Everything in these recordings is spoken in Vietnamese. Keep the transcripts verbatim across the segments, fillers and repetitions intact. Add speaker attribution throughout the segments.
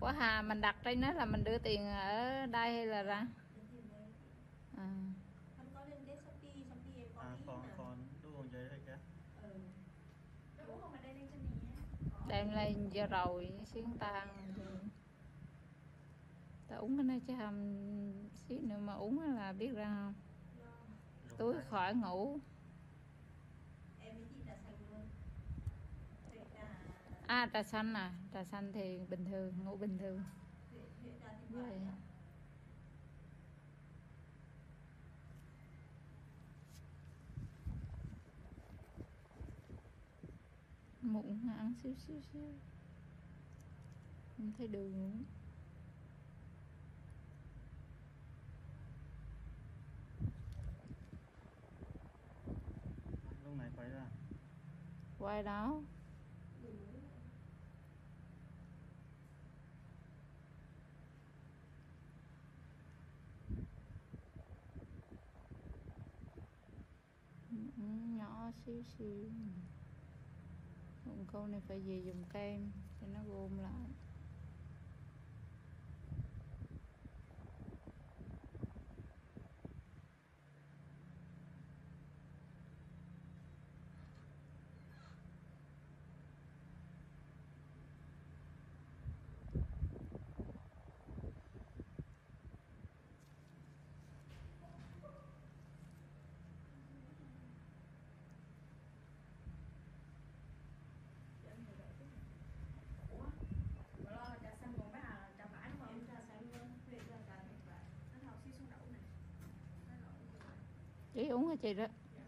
Speaker 1: Của Hà mình đặt trên đó là mình đưa tiền ở đây hay là ra? À.
Speaker 2: Không có lên cái Shopee, Shopee em có
Speaker 3: À,
Speaker 2: ý
Speaker 3: còn
Speaker 2: mà.
Speaker 3: còn đu còn giấy hay kìa.
Speaker 2: Ừ. Nó uống không mà đây lên trên này nhé.
Speaker 1: Đem lên giờ rồi xuyến tan rồi. Ta uống cái này chứ hầm xíu nữa mà uống là biết ra không?
Speaker 3: Dùng
Speaker 1: Tối
Speaker 3: tay.
Speaker 1: khỏi ngủ.
Speaker 2: Em với chị trà xanh luôn. Huyện trà...
Speaker 1: À trà xanh à, trà xanh thì bình thường, ngủ bình thường.
Speaker 2: Huyện, huyện trà thịt
Speaker 1: Vậy.
Speaker 2: vải á.
Speaker 1: Muộn ăn xíu xíu xíu. Không thấy đường nữa.
Speaker 3: Lúc này quay ra.
Speaker 1: Quay đó. Ừ, nhỏ xíu xíu. Còn câu này phải về dùng kem cho nó gom lại.
Speaker 2: Ủa? Mà lo là trà xanh còn mấy à trà vải đúng không? Em trà xanh luôn. Huyện trà trà thịt vải. Nó học xíu xuống đậu này.
Speaker 1: Chị uống hả chị đó?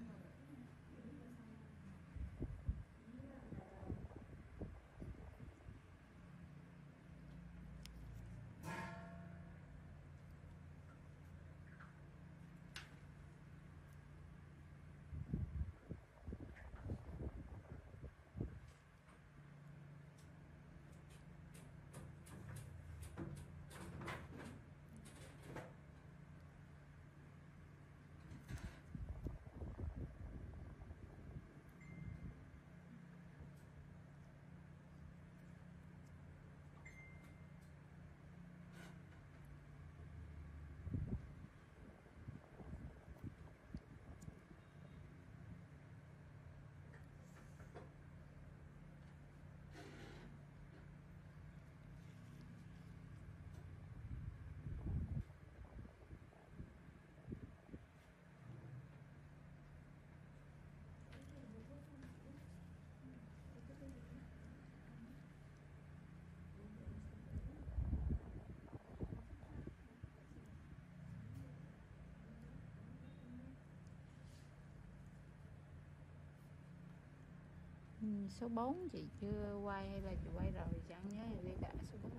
Speaker 1: Ừ, số bốn chị chưa quay hay là chị quay rồi chẳng nhớ gì cả số bốn.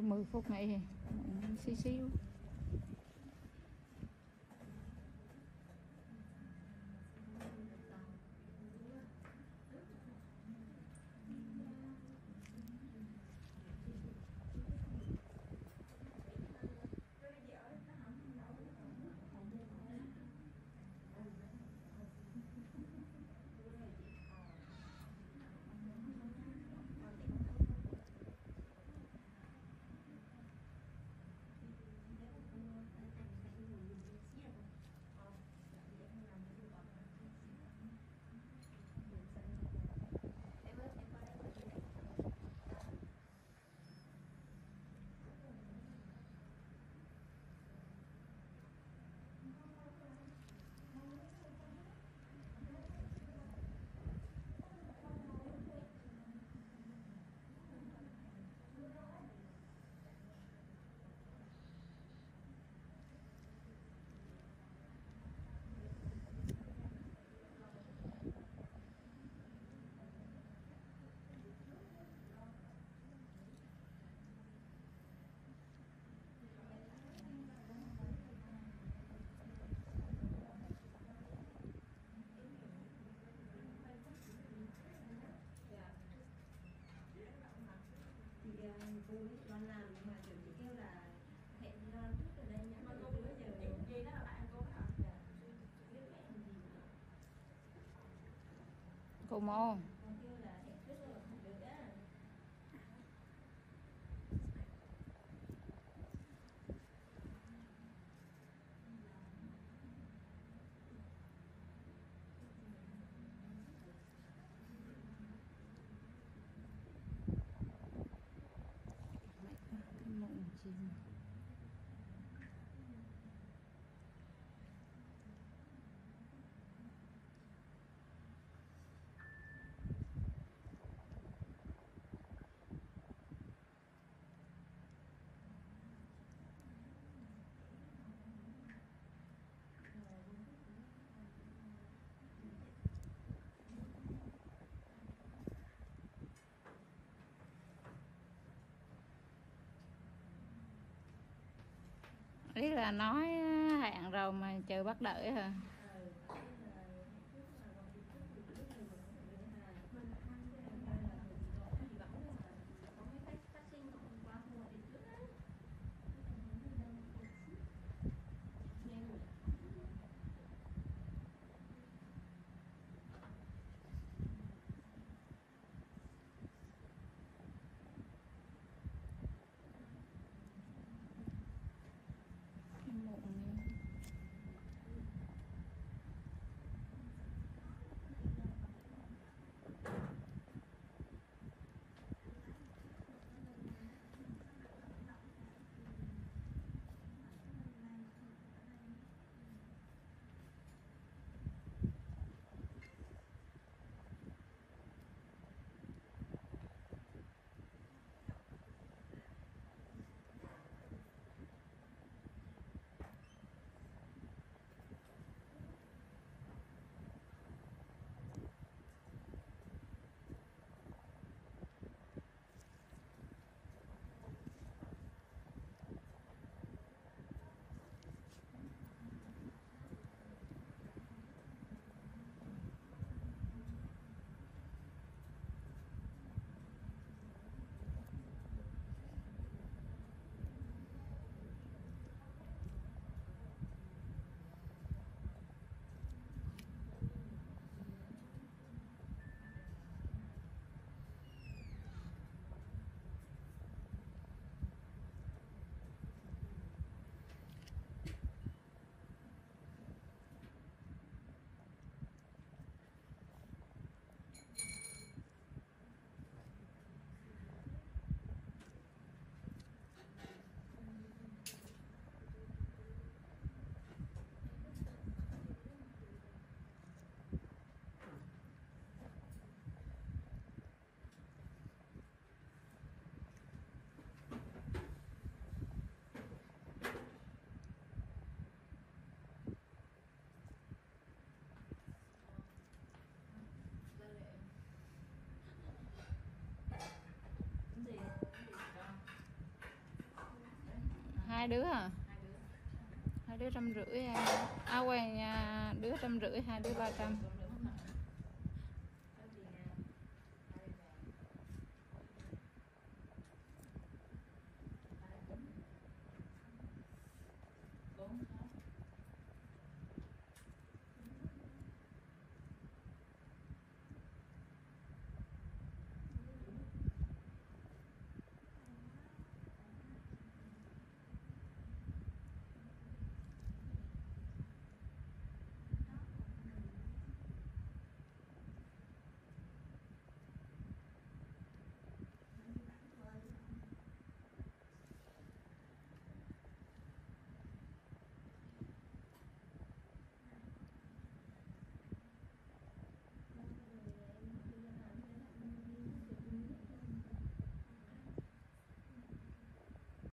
Speaker 1: mười phút này xíu xíu.
Speaker 2: Cô ấy đoán làm nhưng mà kiểu chị kêu là hẹn đi đoán trước ở đây nhá. Mà cô bây giờ chị gì đó là bạn cô hả? Dạ. Biết hẹn gì nữa.
Speaker 1: Cô mô.
Speaker 2: Cô kêu là hẹn trước rồi không được á.
Speaker 1: Cái mụn chim. Ý là nói hẹn rồi mà chờ bắt đợi hả? Cái mụn này. hai đứa à?
Speaker 2: hai đứa
Speaker 1: Hai đứa trăm rưỡi à? À quên nha, đứa trăm rưỡi, hai đứa ba trăm.